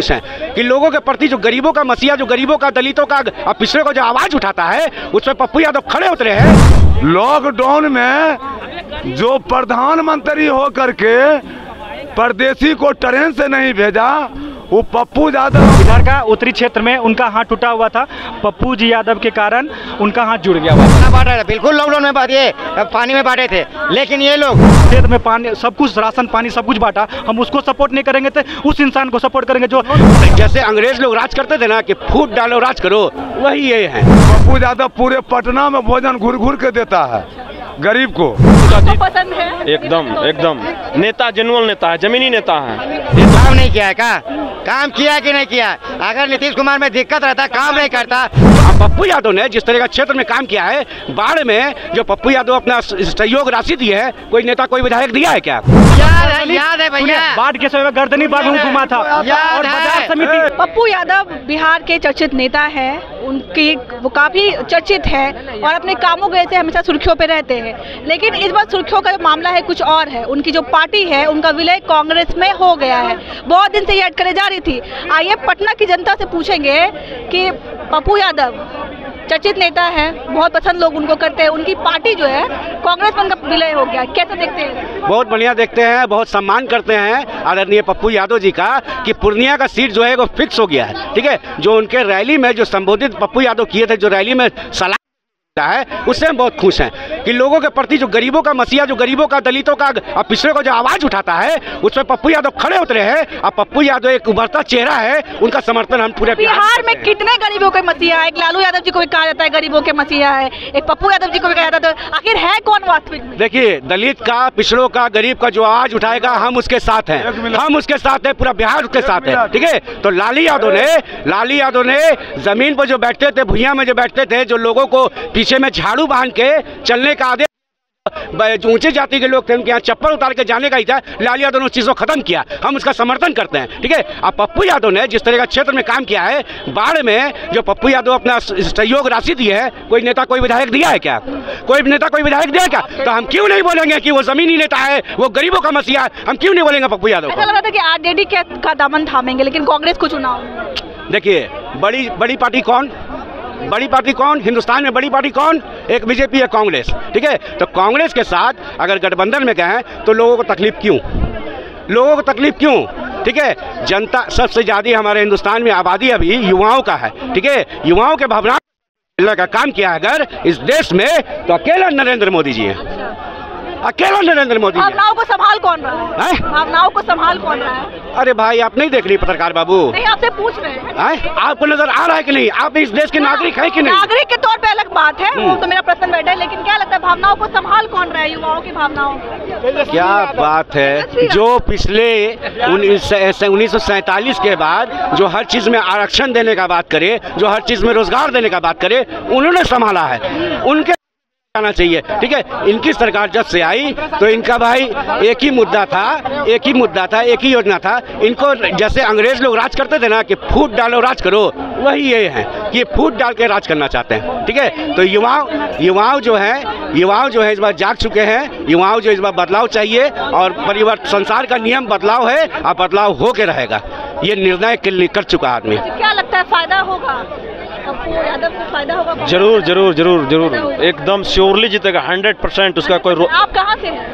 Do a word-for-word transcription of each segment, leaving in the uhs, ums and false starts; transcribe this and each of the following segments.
खुश हैं कि लोगों के प्रति जो गरीबों का मसीहा, जो गरीबों का, दलितों का और पिछड़े को जो आवाज उठाता है, उस पर पप्पू यादव खड़े उतरे हैं। लॉकडाउन में जो प्रधानमंत्री होकर के परदेसी को ट्रेन से नहीं भेजा, वो पप्पू यादव। इधर का उत्तरी क्षेत्र में उनका हाथ टूटा हुआ था, पप्पू जी यादव के कारण उनका हाथ जुड़ गया हुआ था। बिल्कुल लॉकडाउन में बांटे, पानी में बांटे थे, लेकिन ये लोग क्षेत्र में पानी, सब कुछ राशन पानी सब कुछ बांटा। हम उसको सपोर्ट नहीं करेंगे तो उस इंसान को सपोर्ट करेंगे जो जैसे अंग्रेज लोग राज करते थे ना कि फूट डालो राज करो, वही ये है। पप्पू यादव पूरे पटना में भोजन घुर घुर के देता है गरीब को। पसंद है एकदम एकदम नेता, जेनुअल नेता है, जमीनी नेता है। ये काम नहीं किया है का काम किया कि नहीं किया? अगर नीतीश कुमार में दिक्कत रहता, काम नहीं करता। पप्पू यादव ने जिस तरह का क्षेत्र में काम किया है, बाढ़ में जो पप्पू यादव अपना सहयोग राशि दी है, कोई नेता कोई विधायक दिया है क्या? याद है, याद है भैया, बाढ़ के समय गर्दनी बाग घुमा था और बाजार समिति। पप्पू यादव बिहार के चर्चित नेता है, उनकी वो काफी चर्चित है और अपने कामों के से हमेशा सुर्खियों पे रहते हैं। लेकिन इस बार सुर्खियों का मामला है कुछ और है। उनकी जो पार्टी है, उनका विलय कांग्रेस में हो गया है। बहुत दिन से ये अटकलें जारी थी। आइए पटना की जनता से पूछेंगे कि पप्पू यादव चर्चित नेता है, बहुत पसंद लोग उनको करते हैं, उनकी पार्टी जो है कांग्रेस में उनका विलय हो गया, कैसे देखते हैं? बहुत बढ़िया देखते हैं, बहुत सम्मान करते हैं आदरणीय पप्पू यादव जी का कि पूर्णिया का सीट जो है वो फिक्स हो गया है। ठीक है, जो उनके रैली में जो संबोधित पप्पू यादव किए थे, जो रैली में सलाह है, उससे हम बहुत खुश हैं कि लोगों के प्रति जो गरीबों का मसीहा, जो गरीबों का, दलितों का और पिछड़े को जो आवाज उठाता है, उस पर पप्पू यादव खड़े उतरे हैं। और पप्पू यादव एक उभरता चेहरा है, उनका समर्थन हम पूरे बिहार में कितने गरीबों के मसीहा है? एक लालू यादव जी को भी कहा जाता है गरीबों के मसीहा है, एक पप्पू यादव जी को भी कहा जाता है। आखिर है कौन वास्तविक में? देखिए, दलित का, पिछड़ों का, गरीब का जो आवाज उठाएगा, हम उसके साथ हैं, हम उसके साथ हैं, पूरा बिहार उसके साथ है। ठीक है, तो लाली यादव ने लाली यादव ने जमीन पर जो बैठते थे, भुइयां में जो बैठते थे, जो लोगों को पीछे में झाड़ू बांध के चलने का आदेश, जो ऊंचे जाति के लोग थे उनके यहाँ चप्पल उतार के जाने का ही था, लाली यादव ने उस चीज को खत्म किया। हम उसका समर्थन करते हैं। ठीक है, अब पप्पू यादव ने जिस तरह का क्षेत्र में काम किया है, बाढ़ में जो पप्पू यादव अपना सहयोग राशि दी है, कोई नेता कोई विधायक दिया है क्या? कोई नेता कोई विधायक दिया क्या? तो हम क्यों नहीं बोलेंगे कि वो जमीनी नेता है, वो गरीबों का मसीहा है? हम क्यों नहीं बोलेंगे पप्पू यादव को? ऐसा लग रहा था कि आरजेडी का दामन थामेंगे, लेकिन कांग्रेस को चुनाव। देखिए, बड़ी बड़ी पार्टी कौन? बड़ी पार्टी कौन? हिंदुस्तान में बड़ी पार्टी कौन? एक बीजेपी है, कांग्रेस। ठीक है, तो कांग्रेस के साथ अगर गठबंधन में गए तो लोगों को तकलीफ क्यों? लोगों को तकलीफ क्यों? ठीक है, जनता सबसे ज्यादा हमारे हिंदुस्तान में आबादी अभी युवाओं का है। ठीक है, युवाओं के भावना का काम किया अगर इस देश में, तो अकेला नरेंद्र मोदी जी है, अकेला नरेंद्र मोदी। भावनाओं को संभाल कौन रहा है? भावनाओं को संभाल कौन रहा है? अरे भाई, आप नहीं देख रही पत्रकार बाबू? नहीं, आपसे पूछ रहे हैं। आपको नजर आ रहा है कि नहीं? आप इस देश के नागरिक हैं कि नहीं? नागरिक के तौर पे अलग बात है, वो तो मेरा प्रश्न बैठा है, लेकिन क्या लगता है भावनाओं को संभाल कौन रहा है, युवाओं की भावनाओं को? क्या बात है, जो पिछले उन्नीस सौ सैतालीस के बाद जो हर चीज में आरक्षण देने का बात करे, जो हर चीज में रोजगार देने का बात करे, उन्होंने संभाला है, उनके आना चाहिए। ठीक है, इनकी सरकार जब से आई तो इनका भाई एक ही मुद्दा था, एक ही मुद्दा था, एक ही योजना था। इनको जैसे अंग्रेज लोग राज करते थे ना कि फूट डालो राज करो, वही ये है कि फूट डाल के राज करना चाहते हैं। ठीक है, तो युवाओं युवाओं जो है युवाओं जो है इस बार जाग चुके हैं। युवाओं जो इस बार बदलाव चाहिए और परिवर्तन, संसार का नियम बदलाव है और बदलाव हो के रहेगा, ये निर्णय कर चुका आदमी। क्या लगता है फायदा होगा? यादव को फायदा होगा? जरूर जरूर जरूर जरूर एकदम श्योरली जीतेगा, हंड्रेड परसेंट। उसका कोई। आप कहाँ से हैं?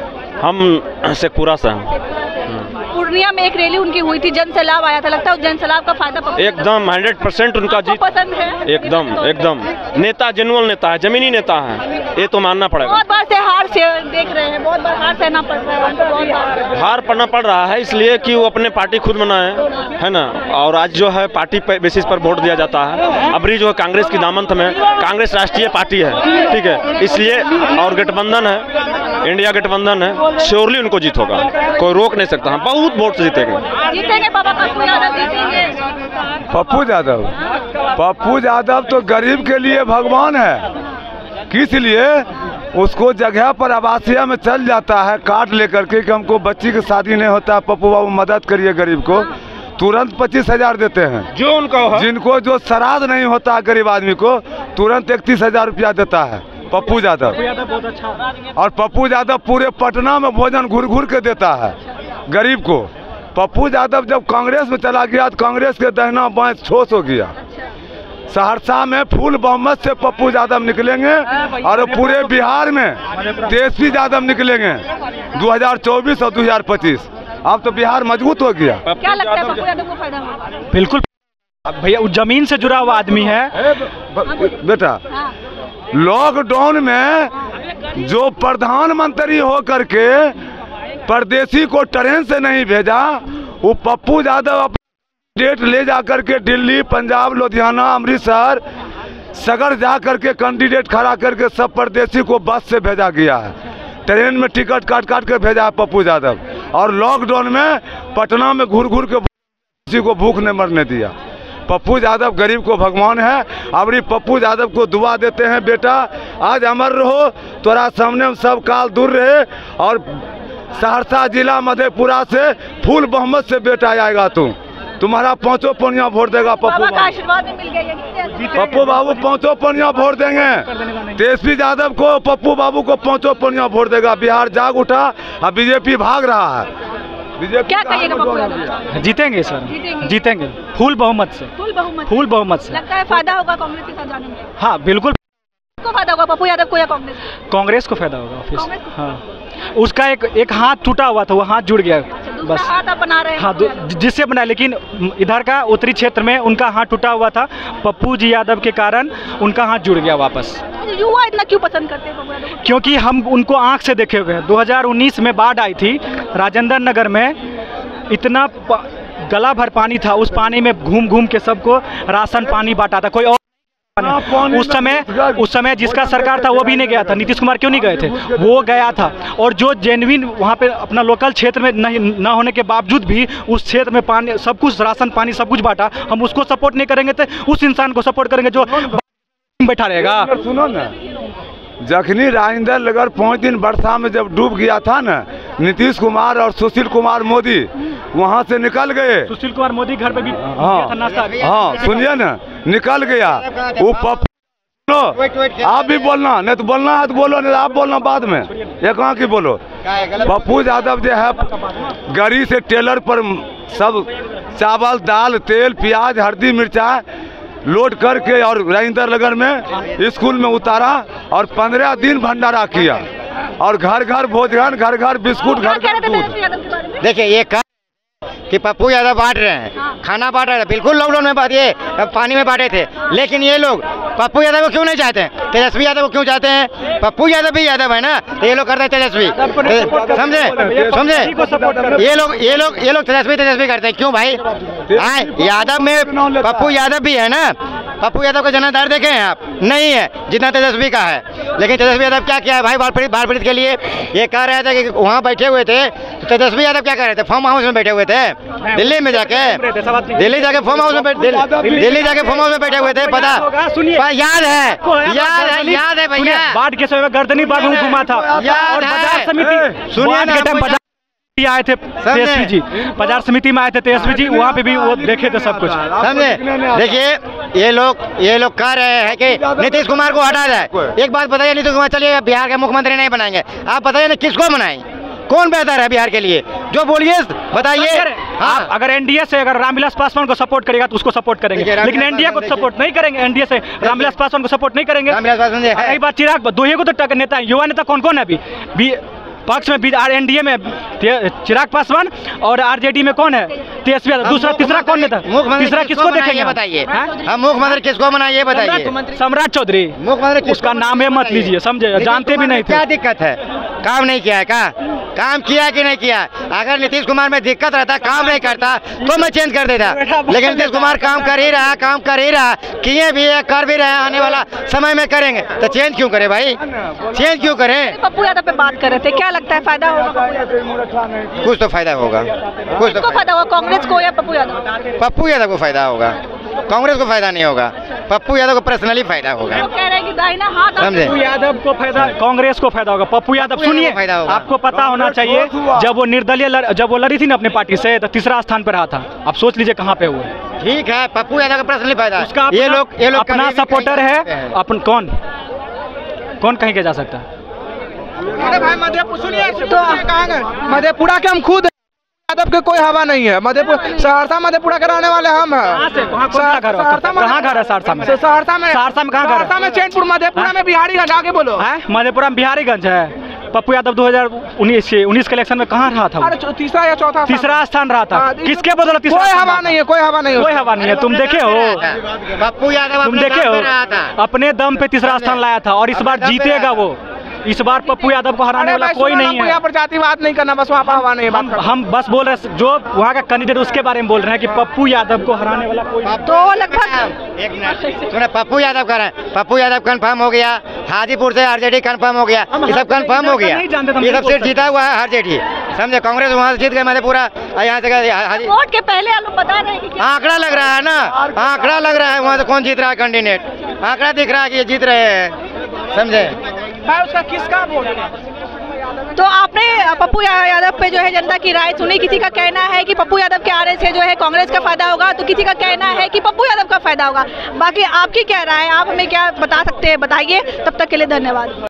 हम शेखपुरा से हैं। पूर्णिया में एक रैली उनकी हुई थी, जन सैलाब आया था, लगता है जन सैलाब का फायदा एकदम हंड्रेड परसेंट उनका जीत पसंद है। एकदम एकदम नेता, जेनुअल नेता है, जमीनी नेता है, ये तो मानना पड़ेगा। बहुत बार से हार से देख रहे हैं, बहुत बार हार सहना पड़ रहा है, बहुत बार हार पड़ना पड़ रहा है, इसलिए कि वो अपने पार्टी खुद बनाए, है ना। और आज जो है पार्टी बेसिस पर वोट दिया जाता है। अबरी जो है कांग्रेस की दामन में, कांग्रेस राष्ट्रीय पार्टी है, ठीक है, इसलिए और गठबंधन है, इंडिया गठबंधन है, श्योरली उनको जीत होगा, कोई रोक नहीं सकता। हम बहुत वोट से जीतेंगे। जीतेंगे बाबा पप्पू यादव, जीतेंगे। पप्पू यादव पप्पू यादव तो गरीब के लिए भगवान है। किस लिए? उसको जगह पर आवासीय में चल जाता है कार्ड लेकर के कि हमको बच्ची की शादी नहीं होता, पप्पू बाबू मदद करिए गरीब को, तुरंत पच्चीस हजार देते हैं। जो उनको जिनको जो श्राद्ध नहीं होता गरीब आदमी को, तुरंत इकतीस हजार रुपया देता है पप्पू यादव। और पप्पू यादव पूरे पटना में भोजन घुर घुर के देता है गरीब को। पप्पू यादव जब कांग्रेस में चला गया तो कांग्रेस के दहना बाएं ठोस हो गया। सहरसा में फुल बहुमत से पप्पू यादव निकलेंगे और पूरे बिहार में तेजस्वी यादव निकलेंगे दो हज़ार चौबीस और दो हज़ार पच्चीस। अब तो बिहार मजबूत हो गया। क्या लगता है पप्पू यादव को फायदा होगा? बिल्कुल भैया, जमीन से जुड़ा हुआ आदमी है। बेटा लॉकडाउन में जो प्रधानमंत्री हो करके परदेसी को ट्रेन से नहीं भेजा, वो पप्पू यादव अपनी डेट ले जा करके दिल्ली, पंजाब, लुधियाना, अमृतसर सगर जा करके कैंडिडेट खड़ा करके सब परदेसी को बस से भेजा गया है। ट्रेन में टिकट काट काट के भेजा है पप्पू यादव। और लॉकडाउन में पटना में घूर घूर के किसी को भूख नहीं मरने दिया। पप्पू यादव गरीब को भगवान है। अब पप्पू यादव को दुआ देते हैं, बेटा आज अमर रहो, तोरा सामने सब काल दूर रहे। और सहरसा जिला मधेपुरा से फुल बहुमत से बेटा आएगा, तू तुम्हारा पांचों पनिया वोट देगा पप्पू बाबा का आशीर्वाद भी मिल गया। पप्पू बाबू पांचों पनिया वोट देंगे। तेजस्वी यादव को, पप्पू बाबू को पांचों पनिया वोट देगा। बिहार जाग उठा, अब बीजेपी भाग रहा है। बीजेपी क्या कहिएगा पप्पू यादव? जीतेंगे सर, जीतेंगे, जीतेंगे फुल बहुमत से। फुल बहुमत फुल बहुमत से लगता है फायदा होगा कांग्रेस के साथ जाने में? हाँ बिल्कुल। को फायदा होगा पप्पू यादव को या कांग्रेस? कांग्रेस को फायदा होगा ऑफिस। कांग्रेस को? हाँ, उसका एक एक हाथ टूटा हुआ था, वो हाथ जुड़ गया बस। हाथ आप बना रहे हैं? हाँ, जिससे बनाया, लेकिन इधर का उत्तरी क्षेत्र में उनका हाथ टूटा हुआ था। पप्पू जी यादव के कारण उनका हाथ जुड़ गया वापस। युवा इतना क्यों पसंद करते हैं पप्पू यादव को? क्योंकि हम उनको आंख से देखे हुए हैं। दो हज़ार उन्नीस में बाढ़ आई थी राजेंद्र नगर में, इतना गला भर पानी था। उस पानी में घूम घूम के सबको राशन पानी बांटा था। कोई और उस समय उस समय जिसका सरकार था वो भी नहीं गया था। नीतीश कुमार क्यों नहीं गए थे? वो गया था। और जो जेन्युइन वहाँ पे अपना लोकल क्षेत्र में नहीं ना होने के बावजूद भी उस क्षेत्र में पानी, सब कुछ राशन पानी सब कुछ बांटा। हम उसको सपोर्ट नहीं करेंगे तो उस इंसान को सपोर्ट करेंगे जो बैठा रहेगा। सुनो ना, जखनी राजेंद्र नगर पाँच दिन वर्षा में जब डूब गया था ना, नीतीश कुमार और सुशील कुमार मोदी वहाँ से निकल गए। सुशील कुमार मोदी घर पे भी हाँ नाश्ता। हाँ सुनिए ना, निकल गया वो पप्पू। आप भी बोलना, नहीं तो बोलना है तो बोलो, नहीं आप बोलना बाद में। ये कहाँ की बोलो। पप्पू यादव जो है गाड़ी से टेलर पर सब चावल, दाल, तेल, प्याज, हल्दी, मिर्चा लोड करके और राजेंद्र नगर में स्कूल में उतारा और पंद्रह दिन भंडारा किया। और घर घर भोजन, घर घर बिस्कुट, घर घर दूध। देखिए ये कहा कि पप्पू यादव बांट रहे हैं, खाना बांट रहे थे, बिल्कुल लॉकडाउन में बात ये पानी में बांटे थे। लेकिन ये लोग पप्पू यादव को क्यों नहीं चाहते हैं? तेजस्वी यादव को क्यों चाहते हैं? पप्पू यादव भी यादव है ना, तो ये लोग करते हैं तेजस्वी। समझे समझे ये लोग ये लोग ये लोग तेजस्वी तेजस्वी करते हैं। क्यों भाई? हाँ, यादव में पप्पू यादव भी है ना। पप्पू यादव का जनाधार देखे हैं आप? नहीं है जितना तेजस्वी का है। लेकिन तेजस्वी यादव क्या किया है भाई बाढ़ पीड़ित बाढ़ पीड़ित के लिए? ये कह रहे थे कि वहाँ बैठे हुए थे, तो तेजस्वी यादव क्या कर रहे थे? फार्म हाउस में बैठे हुए थे, दिल्ली में जाके दिल्ली जाके फार्म हाउस में दिल्ली जाके फार्म हाउस में बैठे हुए थे। पता याद है, याद है, याद है भैया। बाढ़ के समय गर्दनी बाग में घुमा था। और बाजार समिति सुनिए ना, आए थे तेजस्वी जी, बाजार समिति में आए थे तेजस्वी जी, वहाँ पे भी वो देखे थे सब कुछ। समझे? देखिए ये लोग ये लोग कह रहे हैं कि नीतीश कुमार को हटा जाए। एक बात बताइए, नीतीश कुमार चलिए बिहार के मुख्यमंत्री नहीं बनाएंगे, आप बताइए ना किसको बनाएं? कौन बेहतर है बिहार के लिए? जो बोलिए बताइए। आप अगर एनडीए से अगर रामविलास पासवान को सपोर्ट करेगा तो उसको सपोर्ट करेंगे, लेकिन एनडीए को सपोर्ट नहीं करेंगे। एनडीए से रामविलास पासवान को सपोर्ट नहीं करेंगे। एक बात चिराग, दो ही को तो नेता है, युवा नेता कौन कौन है अभी पक्ष में? एनडीए में चिराग पासवान और आरजेडी में कौन है? तेजस्वी यादव। दूसरा तीसरा कौन नेता? तीसरा किसको देखेंगे बताइए? हम मुख्यमंत्री किसको बनाए ये बताइए? सम्राट चौधरी। मुख्यमंत्री उसका नाम है मत लीजिए, समझे? जानते भी नहीं थे। क्या दिक्कत है? काम नहीं किया है क्या? काम किया कि नहीं किया? अगर नीतीश कुमार में दिक्कत रहता, काम नहीं करता, तो मैं चेंज कर देता। लेकिन नीतीश कुमार काम कर ही रहा, काम कर ही रहा, किए भी है, कर भी रहे, आने वाला समय में करेंगे, तो चेंज क्यों करे भाई? चेंज क्यों करें? पप्पू यादव पे बात कर रहे थे, क्या लगता है फायदा होगा? कुछ तो फायदा होगा। कुछ तो फायदा होगा कांग्रेस को या पप्पू यादव? पप्पू यादव को फायदा होगा, कांग्रेस को फायदा नहीं होगा। पप्पू यादव को पर्सनली फायदा होगा। कह रहे हैं कि दाहिना हाथ पप्पू यादव को फायदा, कांग्रेस को फायदा होगा। पप्पू यादव सुनिए, आपको पता होना चाहिए जब वो निर्दलीय जब वो लड़ी थी ना अपनी पार्टी से, तो तीसरा स्थान पर रहा था। आप सोच लीजिए कहाँ पे हुए। ठीक है, पप्पू यादव का पर्सनली फायदा उसका। ये लोग ये लोग अपना सपोर्टर है अपन। कौन कौन कहीं के जा सकता है? भाई मधेपुरा के हम खुद यादव के कोई हवा नहीं है। मधेपुरा, सहरसा मधेपुरा के रहने वाले हम हैं। कहाँ घर है सहरसा में? सहरसा में सहरसा में कहाँ घर है? सहरसा में चैनपुर, मधेपुरा में बिहारीगंज। आगे बोलो। मधेपुरा में बिहारीगंज है। पप्पू यादव दो हज़ार उन्नीस उन्नीस के इलेक्शन में कहाँ रहा था? अरे तीसरा या चौथा तीसरा स्थान रहा था। किसके बदौलत? कोई हवा नहीं है, कोई हवा नहीं है, कोई हवा नहीं है। तुम देखे हो, पप्पू यादव तुम देखे हो, अपने दम पे तीसरा स्थान लाया था और इस बार जीतेगा वो। इस बार पप्पू यादव को हराने वाला कोई नहीं है। यहाँ पर जातिवाद नहीं करना, बस वहाँ पर हवा नहीं है। हम, हम बस बोल रहे जो वहाँ का कैंडिडेट उसके बारे में बोल रहे हैं कि पप्पू यादव को हराने वाला कोई नहीं। तो लगभग एक मिनट सुना, पप्पू यादव कर रहे हैं। पप्पू यादव कंफर्म हो गया, हाजीपुर से आरजेडी कंफर्म हो गया, ये सब कंफर्म हो गया। ये सब सीट जीता हुआ है आरजेडी, समझे। कांग्रेस वहाँ से जीत गए मधेपुरा, यहाँ से वोट के पहले आप लोग बता रहे हैं कि आंकड़ा लग रहा है ना, आंकड़ा लग रहा है वहाँ से कौन जीत रहा है कैंडिडेट। आंकड़ा दिख रहा है कि ये जीत रहे हैं, समझे। उसका किसका वोट? तो आपने पप्पू यादव पे जो है जनता की राय सुनी। किसी का कहना है कि पप्पू यादव के आने से जो है कांग्रेस का फायदा होगा, तो किसी का कहना है कि पप्पू यादव का फायदा होगा। बाकी आपकी क्या राय है, आप हमें क्या बता सकते हैं, बताइए। तब तक के लिए धन्यवाद।